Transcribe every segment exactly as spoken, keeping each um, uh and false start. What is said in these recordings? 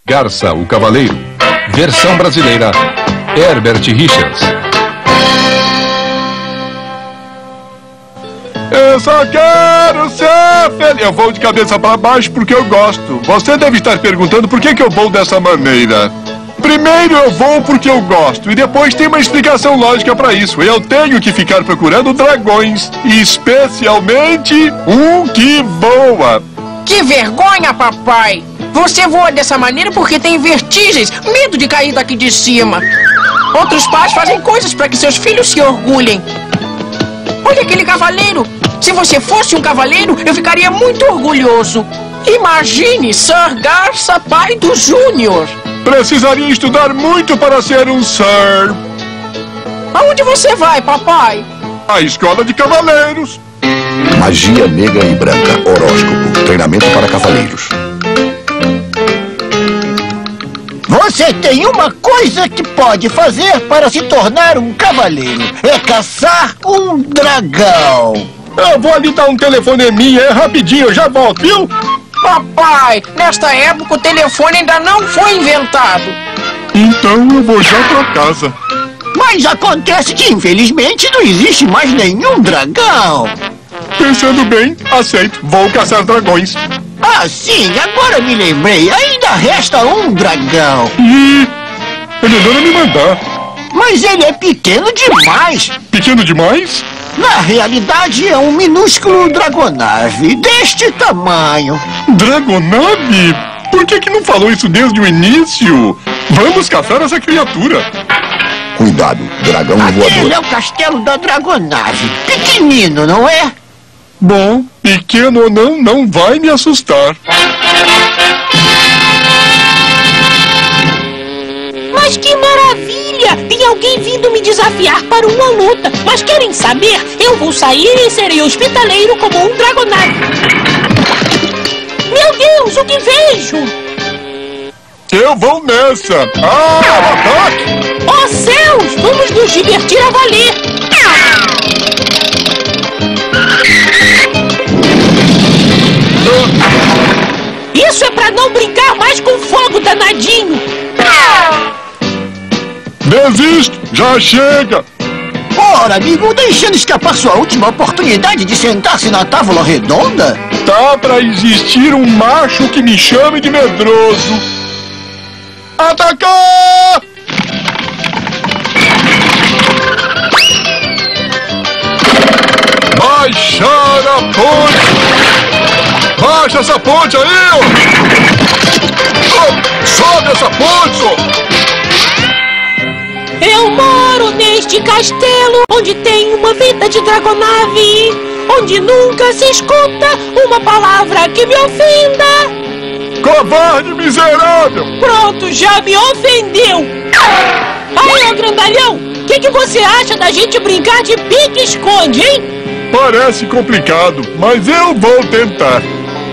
Garça, o Cavaleiro. Versão brasileira, Herbert Richards. Eu só quero ser feliz. Eu vou de cabeça para baixo porque eu gosto. Você deve estar perguntando por que que eu vou dessa maneira. Primeiro eu vou porque eu gosto, e depois tem uma explicação lógica para isso. Eu tenho que ficar procurando dragões, especialmente um que voa. Que vergonha, papai! Você voa dessa maneira porque tem vertigens, medo de cair daqui de cima. Outros pais fazem coisas para que seus filhos se orgulhem. Olha aquele cavaleiro! Se você fosse um cavaleiro, eu ficaria muito orgulhoso. Imagine Sir Garça, pai do Júnior. Precisaria estudar muito para ser um Sir. Aonde você vai, papai? A escola de cavaleiros. Magia negra e branca, horóscopo, treinamento para cavaleiros. Você tem uma coisa que pode fazer para se tornar um cavaleiro. É caçar um dragão. Eu vou ali dar um telefoneminha, é rapidinho, eu já volto, viu? Papai, nesta época o telefone ainda não foi inventado. Então eu vou já pra casa. Mas acontece que, infelizmente, não existe mais nenhum dragão. Pensando bem, aceito. Vou caçar dragões. Ah, sim, agora me lembrei. Ainda resta um dragão. Ih, é melhor me mandar. Mas ele é pequeno demais. Pequeno demais? Na realidade, é um minúsculo dragonave, deste tamanho. Dragonave? Por que que não falou isso desde o início? Vamos caçar essa criatura. Cuidado, dragão voador. Aquele é o castelo da dragonave. Pequenino, não é? Bom, pequeno ou não, não vai me assustar. Mas que maravilha! Tem alguém vindo me desafiar para uma luta. Mas querem saber? Eu vou sair e serei hospitaleiro como um dragonave. Meu Deus, o que vejo? Eu vou nessa. Ah, ataque! Oh céus, vamos nos divertir a valer. Isso é pra não brincar mais com fogo, danadinho. Desisto, já chega. Ora, amigo, deixando escapar sua última oportunidade de sentar-se na tábua redonda? Tá pra existir um macho que me chame de medroso. Atacar! Baixar a ponte! Baixa essa ponte aí, ó! Oh, sobe essa ponte, ó! Eu moro neste castelo, onde tem uma vida de dragonave, onde nunca se escuta uma palavra que me ofenda. Covarde miserável! Pronto, já me ofendeu. Aí, ô grandalhão, o que, que você acha da gente brincar de pique-esconde, hein? Parece complicado, mas eu vou tentar.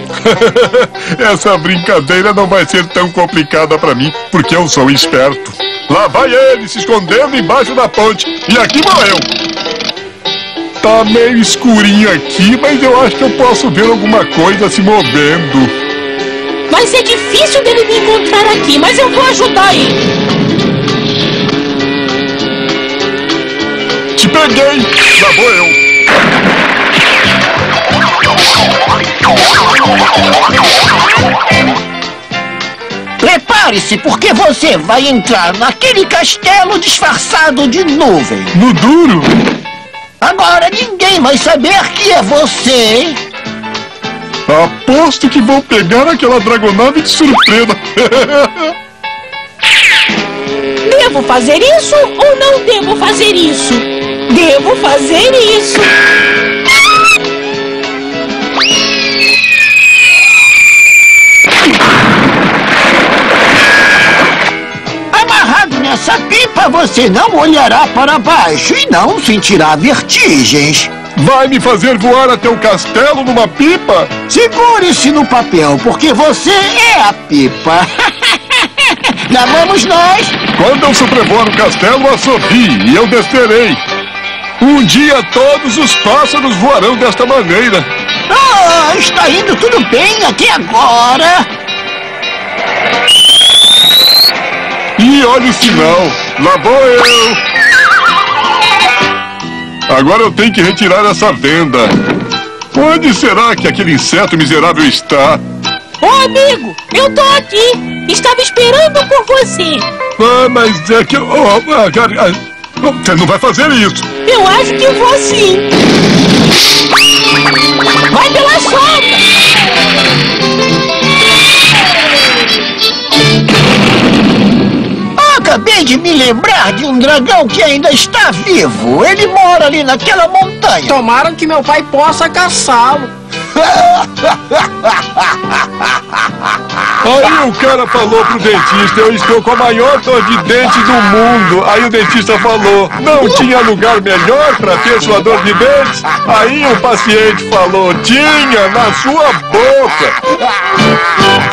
Essa brincadeira não vai ser tão complicada pra mim, porque eu sou esperto. Lá vai ele se escondendo embaixo da ponte, e aqui vou eu. Tá meio escurinho aqui, mas eu acho que eu posso ver alguma coisa se movendo. Vai ser difícil dele me encontrar aqui, mas eu vou ajudar ele. Te peguei! Lá vou eu! Prepare-se, porque você vai entrar naquele castelo disfarçado de nuvem. No duro? Agora ninguém vai saber que é você, hein? Aposto que vou pegar aquela dragonave de surpresa. Devo fazer isso ou não devo fazer isso? Devo fazer isso. Amarrado nessa pipa, você não olhará para baixo e não sentirá vertigens. Vai me fazer voar até o castelo numa pipa? Segure-se no papel, porque você é a pipa. Lá vamos nós. Quando eu sobrevoar o castelo, assovie e eu descerei. Um dia todos os pássaros voarão desta maneira. Ah, está indo tudo bem até agora. Ih, olha o sinal. Lá vou eu. Agora eu tenho que retirar essa venda. Onde será que aquele inseto miserável está? Ô, amigo, eu tô aqui. Estava esperando por você. Ah, mas é que... Oh, ah, cara, ah, você não vai fazer isso. Eu acho que vou sim. Vai pela solta. Acabei de me lembrar de um dragão que ainda está vivo. Ele mora ali naquela montanha. Tomara que meu pai possa caçá-lo. Aí o cara falou pro dentista: eu estou com a maior dor de dente do mundo. Aí o dentista falou: não tinha lugar melhor para ter sua dor de dentes? Aí o paciente falou: tinha, na sua boca.